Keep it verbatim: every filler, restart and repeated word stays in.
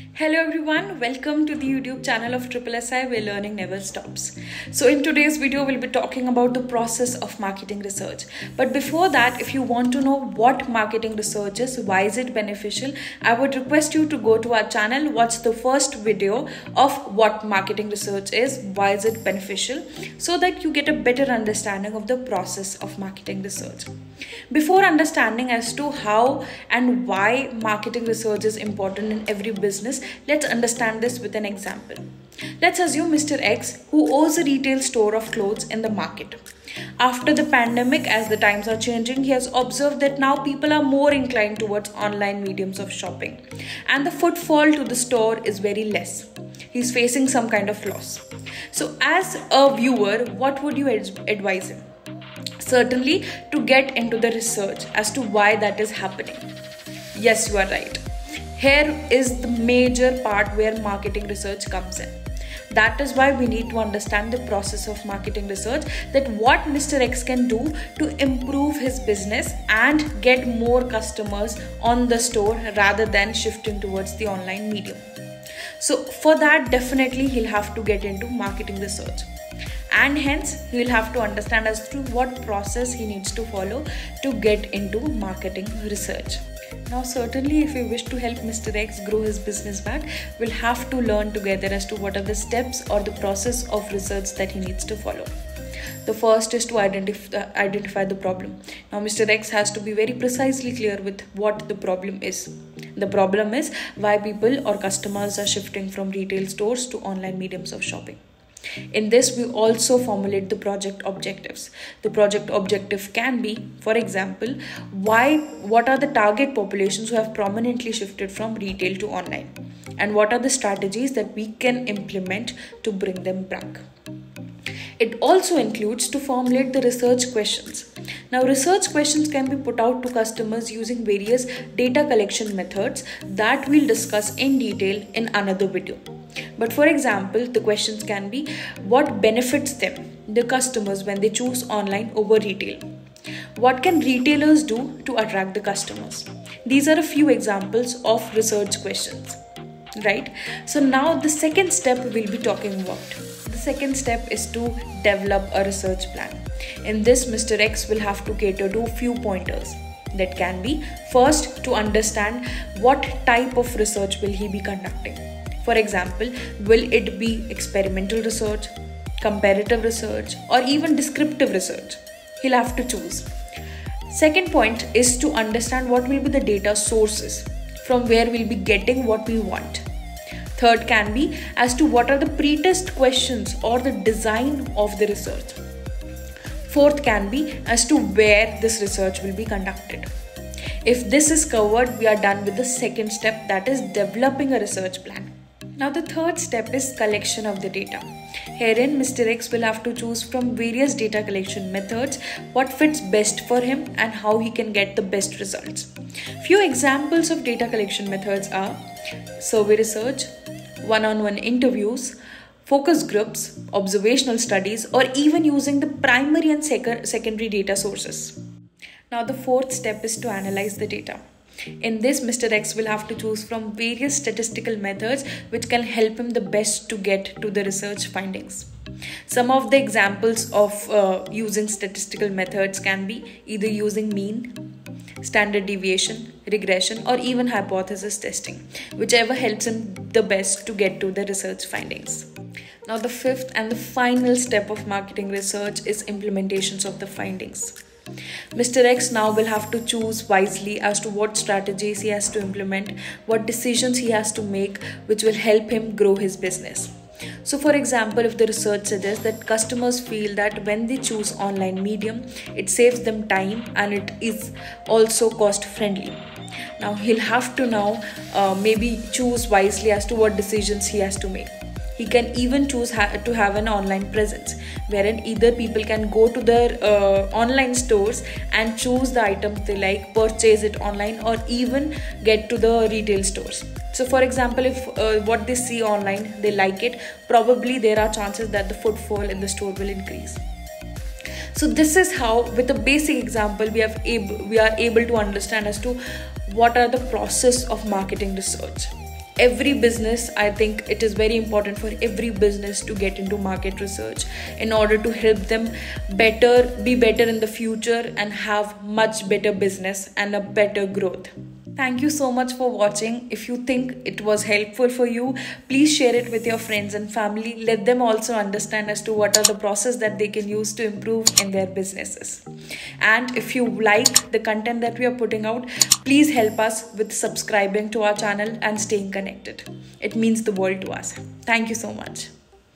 Hello everyone, welcome to the YouTube channel of Triple S I where learning never stops. So in today's video, we'll be talking about the process of marketing research. But before that, if you want to know what marketing research is, why is it beneficial, I would request you to go to our channel, watch the first video of what marketing research is, why is it beneficial, so that you get a better understanding of the process of marketing research. Before understanding as to how and why marketing research is important in every business, let's understand this with an example. Let's assume Mister X, who owns a retail store of clothes in the market. After the pandemic, as the times are changing, he has observed that now people are more inclined towards online mediums of shopping, and the footfall to the store is very less. He's facing some kind of loss. So as a viewer, what would you ad- advise him? Certainly to get into the research as to why that is happening. Yes, you are right. Here is the major part where marketing research comes in. That is why we need to understand the process of marketing research, that what Mister X can do to improve his business and get more customers on the store rather than shifting towards the online medium. So for that, definitely he'll have to get into marketing research. And hence he will have to understand as to what process he needs to follow to get into marketing research. Now certainly if we wish to help Mister X grow his business back, we'll have to learn together as to what are the steps or the process of research that he needs to follow. The first is to identify, identify the problem. Now Mister X has to be very precisely clear with what the problem is. The problem is why people or customers are shifting from retail stores to online mediums of shopping. In this, we also formulate the project objectives. The project objective can be, for example, why, what are the target populations who have prominently shifted from retail to online, and what are the strategies that we can implement to bring them back. It also includes to formulate the research questions. Now, research questions can be put out to customers using various data collection methods that we'll discuss in detail in another video. But for example, the questions can be what benefits them, the customers, when they choose online over retail. What can retailers do to attract the customers? These are a few examples of research questions, right? So now the second step we'll be talking about. The second step is to develop a research plan. In this, Mister X will have to cater to a few pointers. That can be, first, to understand what type of research will he be conducting. For example, will it be experimental research, comparative research, or even descriptive research? He'll have to choose. Second point is to understand what will be the data sources from where we'll be getting what we want. Third can be as to what are the pre-test questions or the design of the research. Fourth can be as to where this research will be conducted. If this is covered, we are done with the second step, that is developing a research plan. Now the third step is collection of the data. Herein, Mister X will have to choose from various data collection methods what fits best for him and how he can get the best results. Few examples of data collection methods are survey research, one-on-one interviews, focus groups, observational studies, or even using the primary and sec- secondary data sources. Now the fourth step is to analyze the data. In this, Mister X will have to choose from various statistical methods which can help him the best to get to the research findings. Some of the examples of uh, using statistical methods can be either using mean, standard deviation, regression, or even hypothesis testing, whichever helps him the best to get to the research findings. Now the fifth and the final step of marketing research is implementations of the findings. Mister X now will have to choose wisely as to what strategies he has to implement, what decisions he has to make which will help him grow his business. So for example, if the research suggests that customers feel that when they choose online medium, it saves them time and it is also cost friendly. Now he'll have to now uh, maybe choose wisely as to what decisions he has to make. He can even choose ha- to have an online presence wherein either people can go to their uh, online stores and choose the items they like, purchase it online, or even get to the retail stores. So for example, if uh, what they see online, they like it, probably there are chances that the footfall in the store will increase. So this is how, with a basic example, we have able, we are able to understand as to what are the process of marketing research. every business, I think it is very important for every business to get into market research in order to help them better, be better in the future and have much better business and a better growth. Thank you so much for watching. If you think it was helpful for you, please share it with your friends and family. Let them also understand as to what are the process that they can use to improve in their businesses. And if you like the content that we are putting out, please help us with subscribing to our channel and staying connected. It means the world to us. Thank you so much.